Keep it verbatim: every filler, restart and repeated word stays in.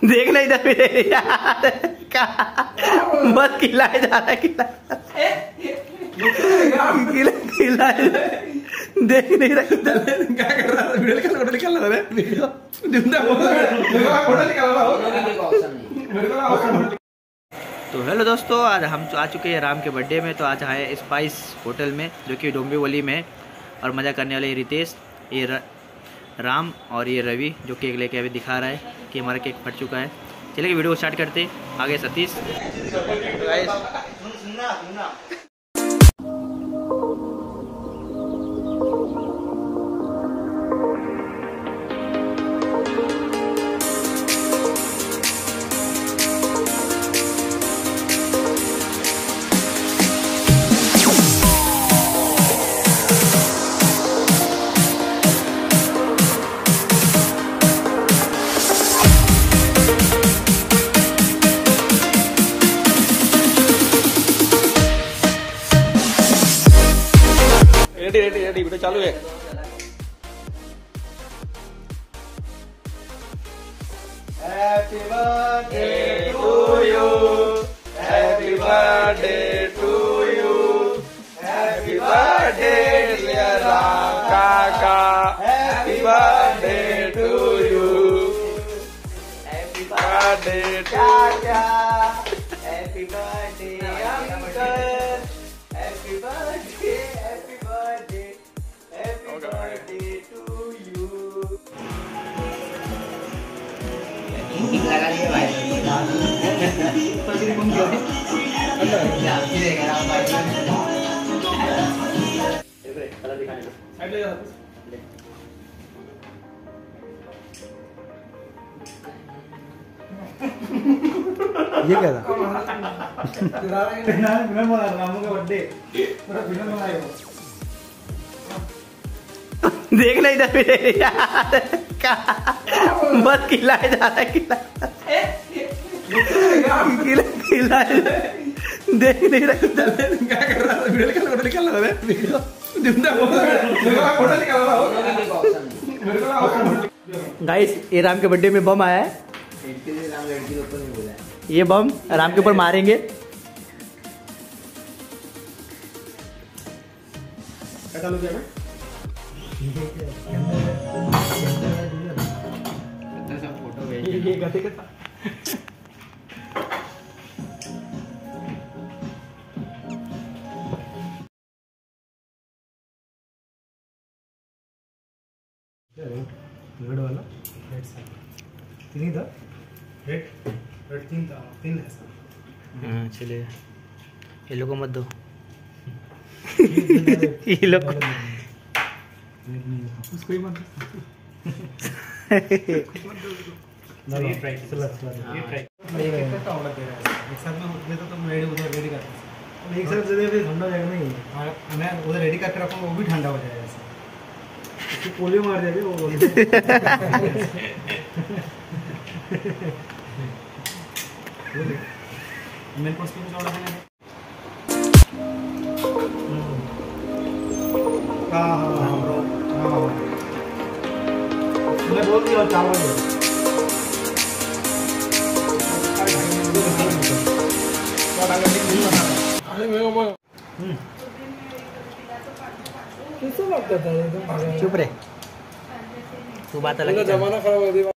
देख नहीं इधर भी यार बस खिलाए जा रहा है खिला खिला देख नहीं रहा क्या कर रहा है वीडियो निकाल निकाल रहा है वीडियो तो हेलो दोस्तों, आज हम आ चुके हैं राम के बर्थडे में। तो आज आए स्पाइस होटल में जो कि डोंबिवली में, और मज़ा करने वाले रितेश, ये र, राम और ये रवि जो केक लेके अभी दिखा रहा है कि हमारा केक फट चुका है। चलिए वीडियो को स्टार्ट करते। आगे Satish. Ready ready ready video चालू है। Happy birthday to you, happy birthday to you, happy birthday dear Ram काका, happy birthday to you, happy birthday काका, happy birthday uncle, happy birthday happy birthday happy birthday to you. लगा लिए भाई colour दिखाने दो, side ले जाओ। ये क्या था? बिना बोला रामू का बर्थडे पूरा बिना बोला देख नहीं इधर भी यार बस खिलाए जा रहा है खिला खिला देख नहीं रहा क्या कर रहा है वीडियो निकाल निकाल रहा है वीडियो गाइस, ये राम के बर्थडे में बम आया है। ये बम राम के ऊपर मारेंगे। रेड वाला रेड साइड तीन था, रेड रेड तीन था, तीन है सर। हाँ चलिए, ये लोग को मत दो ये लोग उसको ही मत ना ये ट्राई चला चला ये ट्राई ये कितना ऑर्डर दे रहा है एक साथ में दे तो तुम रेडी उधर रेडी कर सकते। एक साथ दे दे फिर ठंडा हो जाएगा। नहीं मैं उधर रेडी करके रखूंगा, वो भी ठंडा हो जाएगा। ऐसे पोलियो मार देंगे वो मेरे पास कुछ ऑर्डर है। हाँ हाँ हाँ हाँ मैं बोल दिया चावल अरे मैं कैसे बात करता है? चुप रे, तू बात अलग। जमाना खराब हो गया।